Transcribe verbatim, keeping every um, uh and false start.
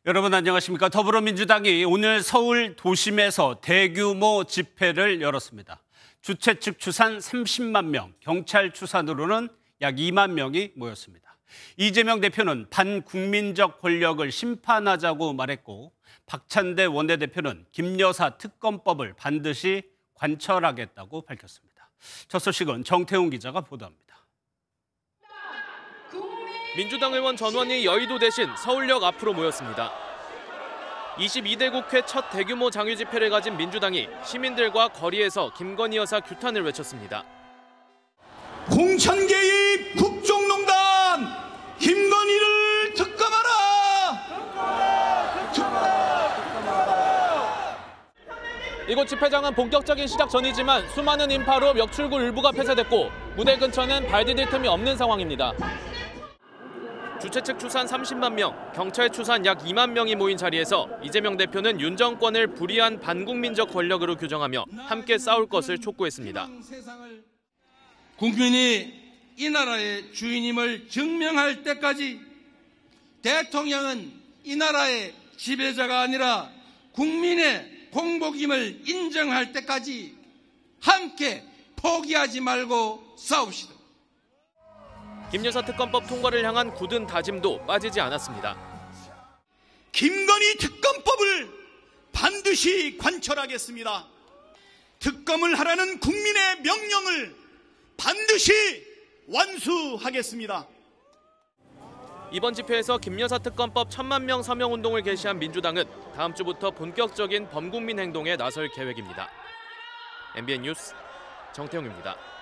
여러분 안녕하십니까. 더불어민주당이 오늘 서울 도심에서 대규모 집회를 열었습니다. 주최 측 추산 삼십만 명, 경찰 추산으로는 약 이만 명이 모였습니다. 이재명 대표는 반국민적 권력을 심판하자고 말했고, 박찬대 원내대표는 김여사 특검법을 반드시 관철하겠다고 밝혔습니다. 첫 소식은 정태웅 기자가 보도합니다. 민주당 의원 전원이 여의도 대신 서울역 앞으로 모였습니다. 이십이 대 국회 첫 대규모 장유 집회를 가진 민주당이 시민들과 거리에서 김건희 여사 규탄을 외쳤습니다. 공천 개입 국정농단 김건희를 특검하라! 이곳 집회장은 본격적인 시작 전이지만 수많은 인파로 역출구 일부가 폐쇄됐고 무대 근처는 발 디딜 틈이 없는 상황입니다. 주최 측 추산 삼십만 명, 경찰 추산 약 이만 명이 모인 자리에서 이재명 대표는 윤 정권을 불의한 반국민적 권력으로 규정하며 함께 싸울 것을 촉구했습니다. 국민이 이 나라의 주인임을 증명할 때까지 대통령은 이 나라의 지배자가 아니라 국민의 공복임을 인정할 때까지 함께 포기하지 말고 싸웁시다. 김여사 특검법 통과를 향한 굳은 다짐도 빠지지 않았습니다. 김건희 특검법을 반드시 관철하겠습니다. 특검을 하라는 국민의 명령을 반드시 완수하겠습니다. 이번 집회에서 김여사 특검법 천만 명 서명 운동을 개시한 민주당은 다음 주부터 본격적인 범국민 행동에 나설 계획입니다. 엠비엔 뉴스 정태웅입니다.